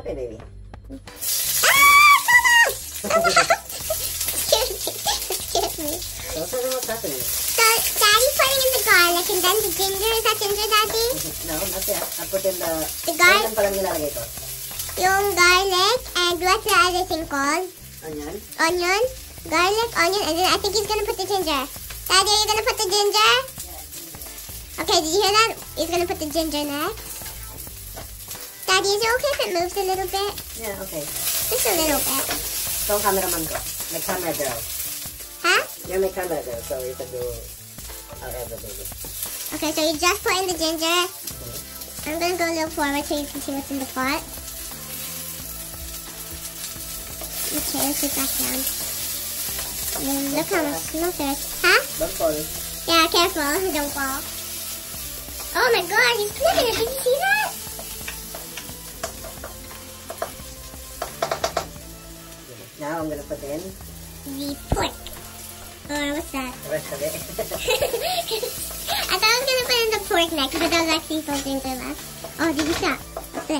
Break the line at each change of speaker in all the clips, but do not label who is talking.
Okay, baby.
Excuse me.
So what's happening?
So, Daddy's putting in the garlic and then the ginger. Is that ginger, Daddy?
No, not yet. I put in the
garlic.
Palang nilalagay ko.
Yung garlic and what's the other thing called?
Onion.
Onion. Garlic, onion, and then I think he's gonna put the ginger. Daddy, are you gonna put the ginger? Okay, did you hear that? He's gonna put the ginger next. Daddy, is it okay if it moves a little bit?
Yeah, okay.
Just a little bit.
So, cameraman ko. My camera girl.
Huh?
You're my camera girl, so you can do however, baby.
Okay, so you just put in the ginger. I'm gonna go a little forward so you can see what's in the pot. Okay, let's get back down. Look how much smoke there is. Huh?
Don't fall.
Yeah, careful. Don't fall. Oh my god, he's flipping it. Did you see that?
Now I'm gonna put in
The pork. Or what's that?
the rest of it.
I thought I was gonna put in the pork next, but that was actually so ginger left. Oh, did you stop? Flip.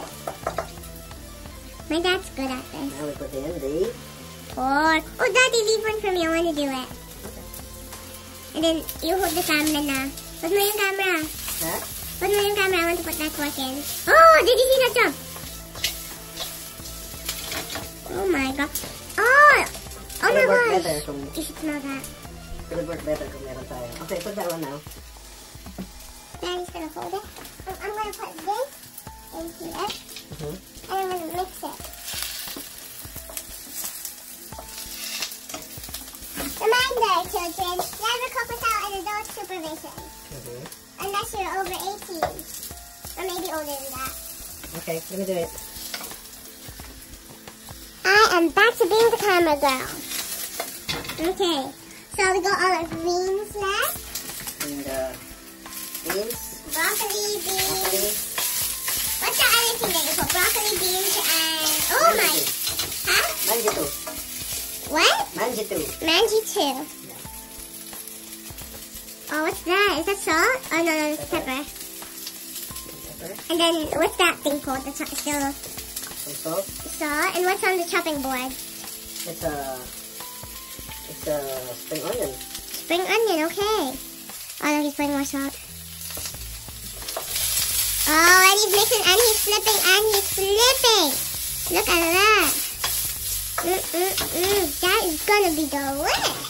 My dad's good at this.
Now we put in the
Pork. Oh, Daddy, leave one for me. I want to do it. And then you hold the camera na. Put mo yung camera.
Huh?
Put mo yung camera. I want to put that pork in. Oh, did you see that jump? Oh my god. Oh! Oh my gosh. You should smell that.
It would work better kung meron tayo. Okay, put that one now.
Daddy's gonna hold it. I'm gonna put this in here. And I'm gonna mix it. Reminder, children, never cook without an adult supervision. Unless you're over 18. Or maybe older than that.
Okay, let me do it.
I am back to being the camera girl. Okay, so we got all our greens left.
And beans.
Broccoli, beans.
Broccoli.
What's the other thing that you put? Broccoli, beans, and... Oh my... Huh?
Manjitu.
What?
Manjitu.
Manjitu.
Yeah.
Oh, what's that? Is that salt? Oh, no, it's pepper.
Pepper.
And then, what's that thing called? The still
Some salt.
salt. And what's on the chopping board?
It's a spring onion.
Spring onion, okay. Oh, no, he's putting more salt. Oh, and he's mixing, and he's flipping, and he's flipping. Look at that. That is gonna be delicious.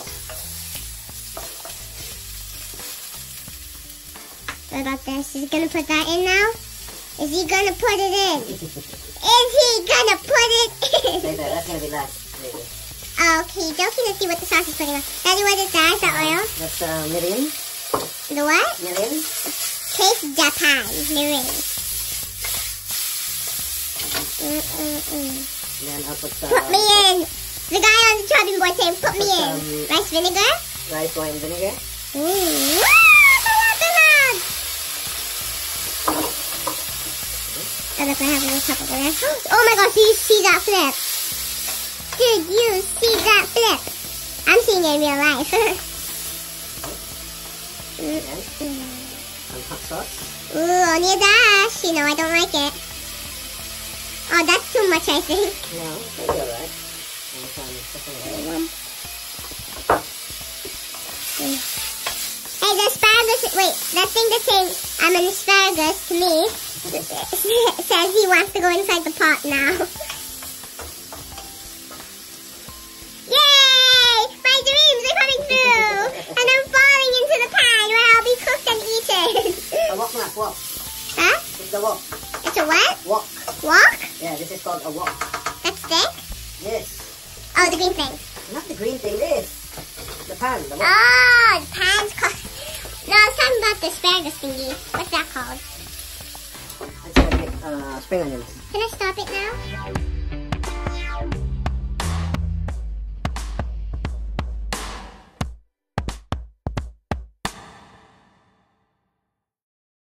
What about this? Is he gonna put that in now? Is he gonna put it in? Is he gonna put it in?
Say that. That's gonna be last, maybe.
Okay, joking. Let's see what the sauce is putting on. Daddy, what is that? Is that oil?
That's mirin.
The what?
Mirin.
Taste Japan. Mirin.
Then I'll put some...
Put me in. The guy on the chopping board saying, put me in. Rice vinegar?
rice wine vinegar.
Ooh. Oh, look, I have a little cup over there. Oh my gosh, do you see that flip? Did you see that flip? I'm seeing it in real life.
Some hot sauce.
Ooh, only a dash. You know, I don't like it. Oh, that's too much, I think.
No, maybe alright. And some pepper.
Hey, the asparagus, wait, that thing that's saying I'm an asparagus to me says he wants to go inside the pot now. Yay! My dreams are coming through! And I'm falling into the pan where I'll be cooked and eaten.
A wok na, wok.
Huh?
It's the wok.
It's a what?
Wok.
Wok?
Yeah, this is called a wok.
That's thick?
Yes.
Oh, the green thing.
Not the green thing, this. The pan, the wok.
Oh, the pan's called... No, I was talking about the asparagus thingy. What's that called?
It's called spring onions.
Can I stop it now?